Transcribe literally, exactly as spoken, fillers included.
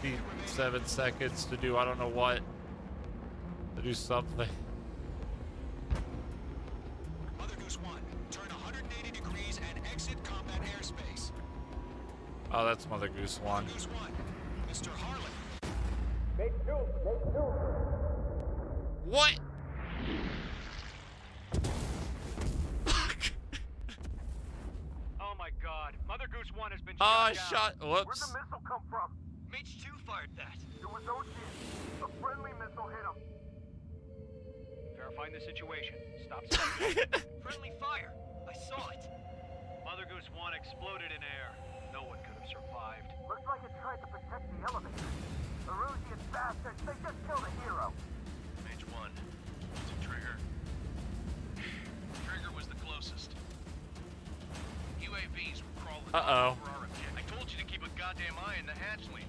fifty-seven seconds to do I don't know what. To do something. Mother Goose one, turn one hundred eighty degrees and exit combat airspace. Oh, that's Mother Goose one. Mother Goose one, Mister Harlan. Make two, make two. What? Oh my God, Mother Goose one has been Oh, shot I down. shot. Where'd Whoops. the missile come from? Mage two fired that. It was Ocean. A friendly missile hit him. Verifying the situation. Stop. Friendly fire. I saw it. Mother Goose one exploded in air. No one could have survived. Looks like it tried to protect the elevator. The Erusian bastards, they just killed a hero. Mage one. It's a trigger. Trigger was the closest. U A Vs were crawling Uh-oh. over our objective. I told you to keep a goddamn eye in the hatchling.